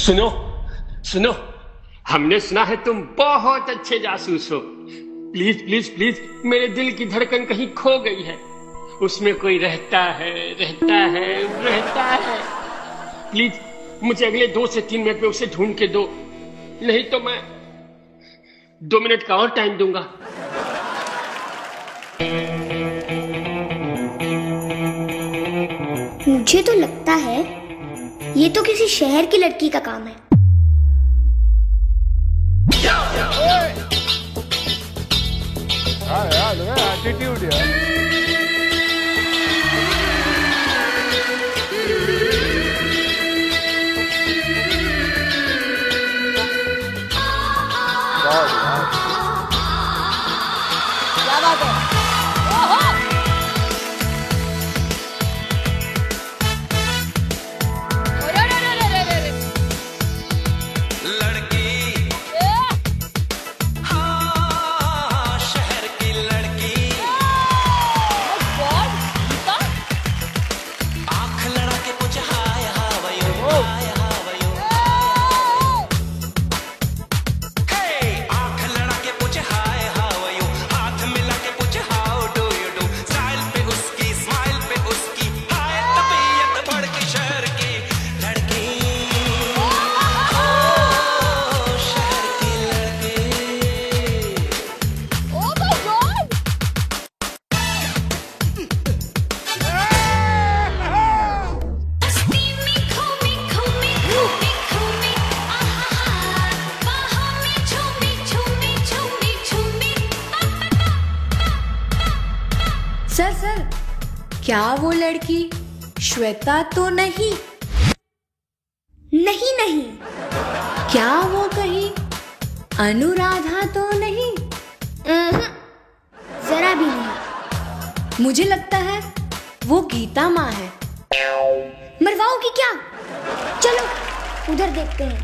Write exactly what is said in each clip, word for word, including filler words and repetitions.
सुनो सुनो, हमने सुना है तुम बहुत अच्छे जासूस हो। प्लीज प्लीज प्लीज, मेरे दिल की धड़कन कहीं खो गई है, उसमें कोई रहता है रहता है रहता है। प्लीज मुझे अगले दो से तीन मिनट में उसे ढूंढ के दो, नहीं तो मैं दो मिनट का और टाइम दूंगा। मुझे तो लगता है ये तो किसी शहर की लड़की का काम है। हाँ यार, एटीट्यूड यार। क्या बात है? सर सर, क्या वो लड़की श्वेता तो नहीं? नहीं नहीं। क्या वो कहीं अनुराधा तो नहीं? जरा भी नहीं। मुझे लगता है वो गीता माँ है। मरवाओगी क्या? चलो उधर देखते हैं।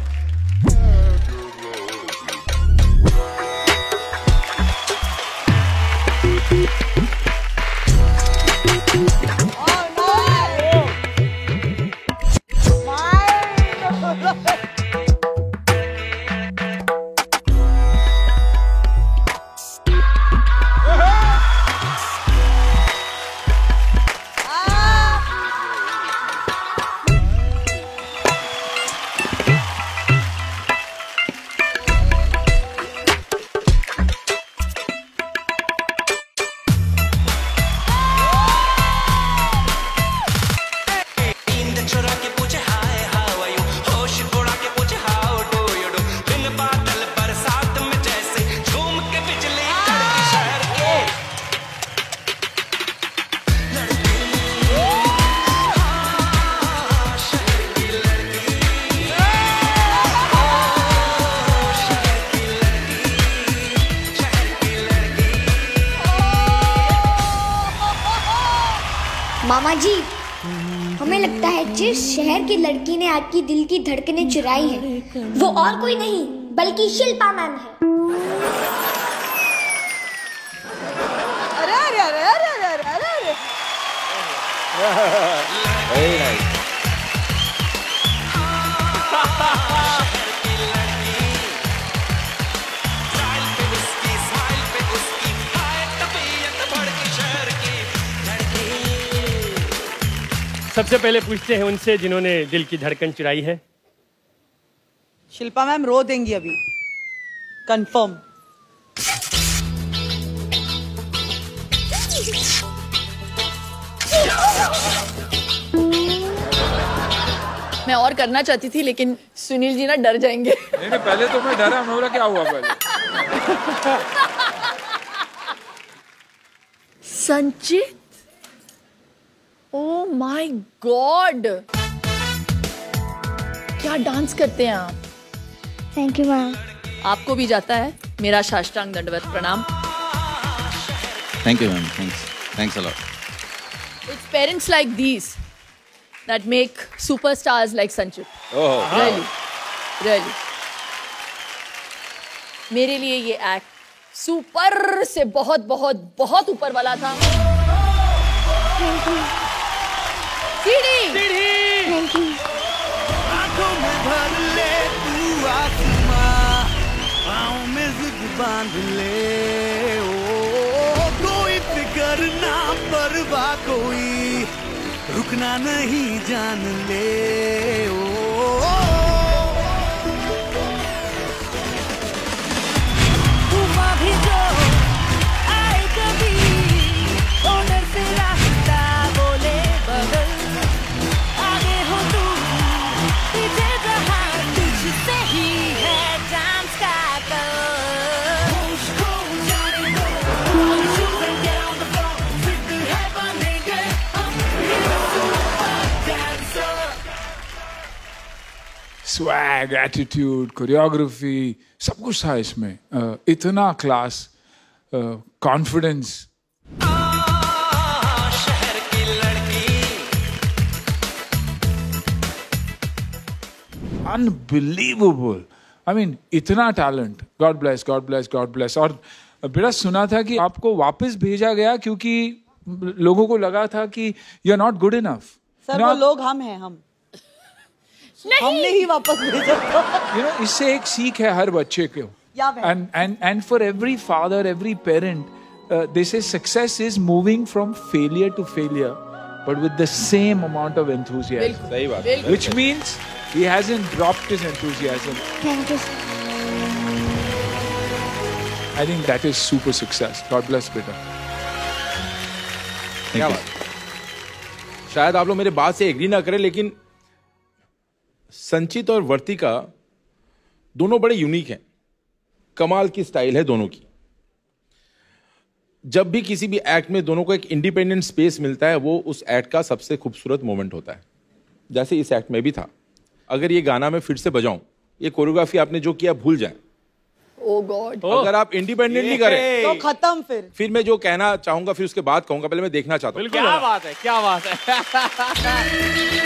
मामा जी, हमें लगता है जिस शहर की लड़की ने आपकी दिल की धड़कनें चुराई हैं, वो और कोई नहीं बल्कि शिल्पा मैम है। अरे अरे अरे अरे अरे अरे Very nice. सबसे पहले पूछते हैं उनसे जिन्होंने दिल की धड़कन चुराई है। शिल्पा मैम रो देंगी अभी, कंफर्म। मैं और करना चाहती थी लेकिन सुनील जी ना डर जाएंगे। नहीं नहीं, पहले तो मैं डरा, मैं बोला क्या हुआ पहले। संचित, ओ माय गॉड, क्या डांस करते हैं आप। Thank you ma'am. आपको भी जाता है मेरा साष्टांग दंडवत प्रणाम। Thank you ma'am, thanks thanks a lot. It's parents like these that make superstars like Sanchit. Oh, Really, really. मेरे लिए ये एक्ट सुपर से बहुत बहुत बहुत ऊपर वाला था। सीढ़ी। Thank you. आंखों में भर ले बांध ले, ओ कोई फिकर ना परवाह कोई, रुकना नहीं जान ले, ओ हुआ भी जो आए कभी, ओनर से रास्ता बोले बदल, आगे हो तू पीछे जहाँ, तुझसे ही है डांस का कल। स्वैग, एटीट्यूड, कोरियोग्राफी, सब कुछ था इसमें. uh, इतना क्लास, कॉन्फिडेंस. शहर की लड़की, अनबिलीवेबल. आई मीन इतना talent. God bless, God bless, God bless. और बेटा सुना था कि आपको वापस भेजा गया क्योंकि लोगों को लगा था कि you are not good enough. Sir वो लोग हम हैं, हम हमने ही वापस भेजा. यू नो, इससे एक सीख है हर बच्चे को. And and and for every father, every parent, they say success is moving from failure to failure, but with the same amount of enthusiasm. सही बात. Which means he hasn't dropped his enthusiasm. Thank you. I think that is super success. God bless, beta. क्या बात. शायद आप लोग मेरे बात से एग्री ना करें, लेकिन संचित और वर्तिका दोनों बड़े यूनिक हैं. कमाल की स्टाइल है दोनों की. जब भी किसी भी एक्ट में दोनों को एक इंडिपेंडेंट स्पेस मिलता है, वो उस एक्ट का सबसे खूबसूरत मोमेंट होता है. जैसे इस एक्ट में भी था. अगर ये गाना मैं फिर से बजाऊं, ये कोरियोग्राफी आपने जो किया भूल जाएं. Oh God. अगर आप इंडिपेंडेंटली करें तो खत्म. फिर फिर मैं जो कहना चाहूंगा फिर उसके बाद कहूंगा. पहले मैं देखना चाहता हूँ. क्या बात है, क्या बात है.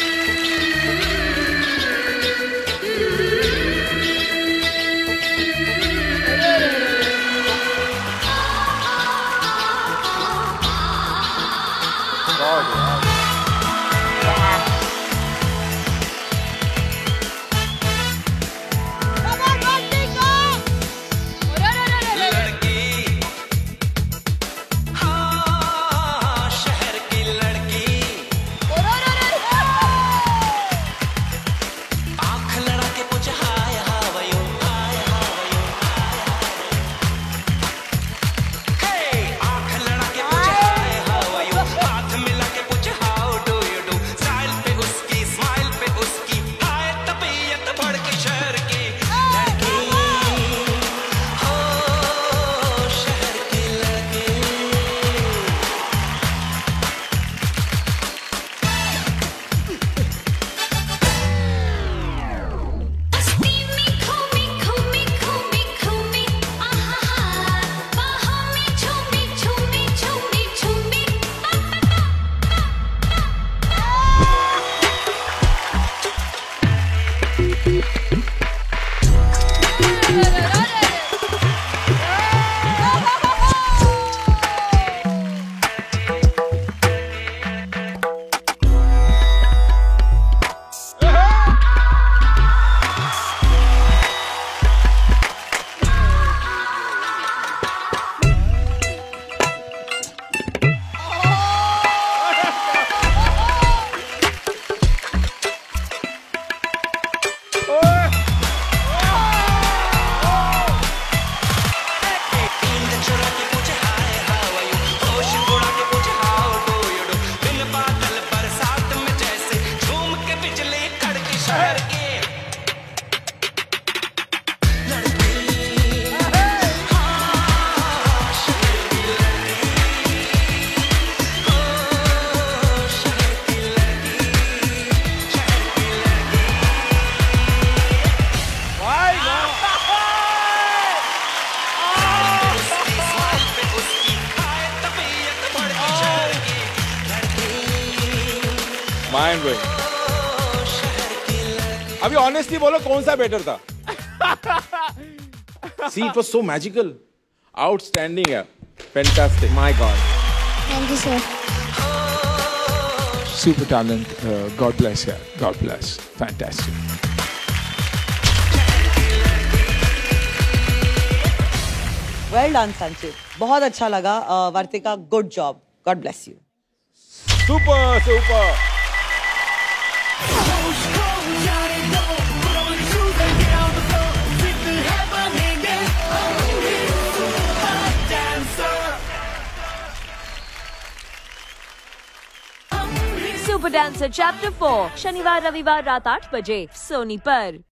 Mind blowing. अभी ऑनेस्टली बोलो कौन सा बेटर था? See, it was so magical. Outstanding, yeah. Fantastic. My God. Thank you, sir. Super talent. Uh, God bless, yeah. God bless. Fantastic. Well done Sanchit, बहुत अच्छा लगा। uh, Vartika, good job, God bless you. Super super. Super dancer chapter four शनिवार रविवार रात आठ बजे सोनी पर।